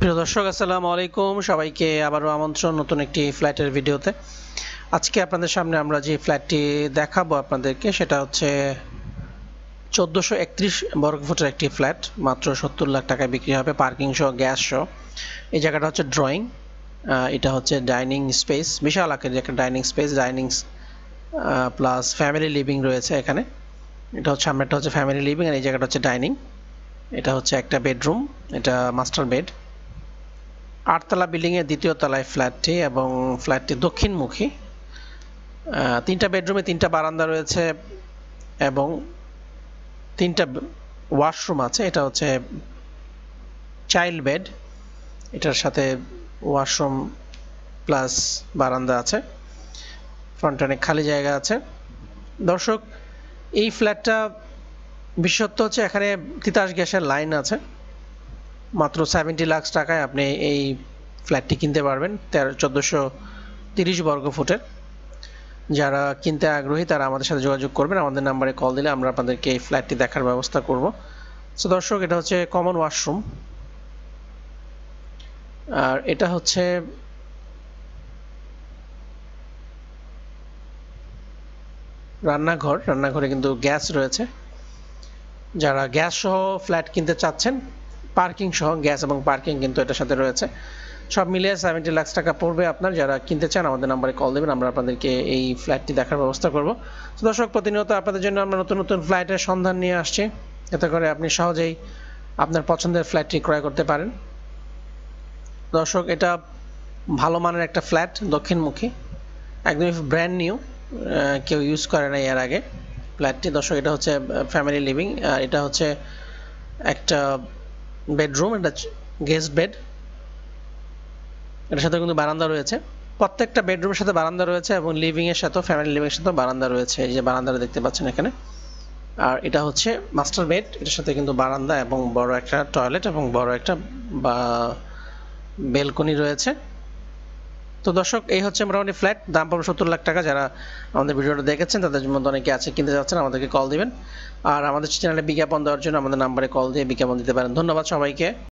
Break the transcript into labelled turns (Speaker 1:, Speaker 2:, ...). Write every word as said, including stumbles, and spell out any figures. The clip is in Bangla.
Speaker 1: প্রিয় দর্শক আসসালামু আলাইকুম, সবাইকে আবারও আমন্ত্রণ নতুন একটি ফ্ল্যাটের ভিডিওতে। আজকে আপনাদের সামনে আমরা যে ফ্ল্যাটটি দেখাবো আপনাদেরকে সেটা হচ্ছে চোদ্দোশো একত্রিশ বর্গফুটের একটি ফ্ল্যাট, মাত্র সত্তর লাখ টাকায় বিক্রি হবে, পার্কিং সহ গ্যাস সহ। এই জায়গাটা হচ্ছে ড্রয়িং, এটা হচ্ছে ডাইনিং স্পেস, বিশাল আকারের একটা dining space, dining plus family living রয়েছে এখানে। এটা হচ্ছে সামনেটা হচ্ছে ফ্যামিলি লিভিং আর এই জায়গাটা হচ্ছে ডাইনিং। এটা হচ্ছে একটা বেডরুম, এটা মাস্টার বেড। আটতলা বিল্ডিংয়ের দ্বিতীয় তলায় ফ্ল্যাটটি এবং ফ্ল্যাটটি দক্ষিণমুখী। তিনটা বেডরুমে তিনটা বারান্দা রয়েছে এবং তিনটা ওয়াশরুম আছে। এটা হচ্ছে চাইল্ড বেড, এটার সাথে ওয়াশরুম প্লাস বারান্দা আছে, ফ্রন্টে অনেক খালি জায়গা আছে। দর্শক, এই ফ্ল্যাটটা বিশেষত্ব হচ্ছে এখানে তিতাস গ্যাসের লাইন আছে। মাত্র সেভেন্টি লাখ টাকায় আপনি এই ফ্ল্যাটটি কিনতে পারবেন, তেরো চোদ্দোশো তিরিশ বর্গ ফুটের। যারা কিনতে আগ্রহী তারা আমাদের সাথে যোগাযোগ করবেন, আমাদের নাম্বারে কল দিলে আমরা আপনাদেরকে এই ফ্ল্যাটটি দেখার ব্যবস্থা করব। সো দর্শক, এটা হচ্ছে কমন ওয়াশরুম আর এটা হচ্ছে রান্নাঘর। রান্নাঘরে কিন্তু গ্যাস রয়েছে। যারা গ্যাস সহ ফ্ল্যাট কিনতে চাচ্ছেন, পার্কিং সহ গ্যাস এবং পার্কিং কিন্তু এটার সাথে রয়েছে, সব মিলিয়ে সেভেন্টি লাখ টাকা পড়বে আপনার। যারা কিনতে চান আমাদের নাম্বারে কল দেবেন, আমরা আপনাদেরকে এই ফ্ল্যাটটি দেখার ব্যবস্থা করব। তো দর্শক, প্রতিনিয়ত আপনাদের জন্য আমরা নতুন নতুন ফ্ল্যাটের সন্ধান নিয়ে আসছি, এতে করে আপনি সহজেই আপনার পছন্দের ফ্ল্যাটটি ক্রয় করতে পারেন। দর্শক, এটা ভালো মানের একটা ফ্ল্যাট, দক্ষিণমুখী, একদমই ব্র্যান্ড নিউ, কেউ ইউজ করে না এর আগে ফ্ল্যাটটি। দর্শক, এটা হচ্ছে ফ্যামিলি লিভিং আর এটা হচ্ছে একটা বেডরুম, এটা গেস্ট বেড। এটার সাথে কিন্তু বারান্দা রয়েছে, প্রত্যেকটা বেডরুমের সাথে বারান্দা রয়েছে এবং লিভিং এর সাথে ফ্যামিলি লিভিং এর সাথে বারান্দা রয়েছে। এই যে বারান্দাটা দেখতে পাচ্ছেন এখানে। আর এটা হচ্ছে মাস্টার বেড, এটার সাথে কিন্তু বারান্দা এবং বড় একটা টয়লেট এবং বড় একটা বেলকনি রয়েছে। তো দর্শক, এই হচ্ছে মোটামুটি ফ্ল্যাট, দাম পাবো সত্তর লাখ টাকা। যারা আমাদের ভিডিওটা দেখেছেন তাদের মধ্যে অনেকে আছে কিনতে যাচ্ছেন, আমাদেরকে কল দিবেন। আর আমাদের চ্যানেলে বিজ্ঞাপন দেওয়ার জন্য আমাদের নাম্বারে কল দিয়ে বিজ্ঞাপন দিতে পারেন। ধন্যবাদ সবাইকে।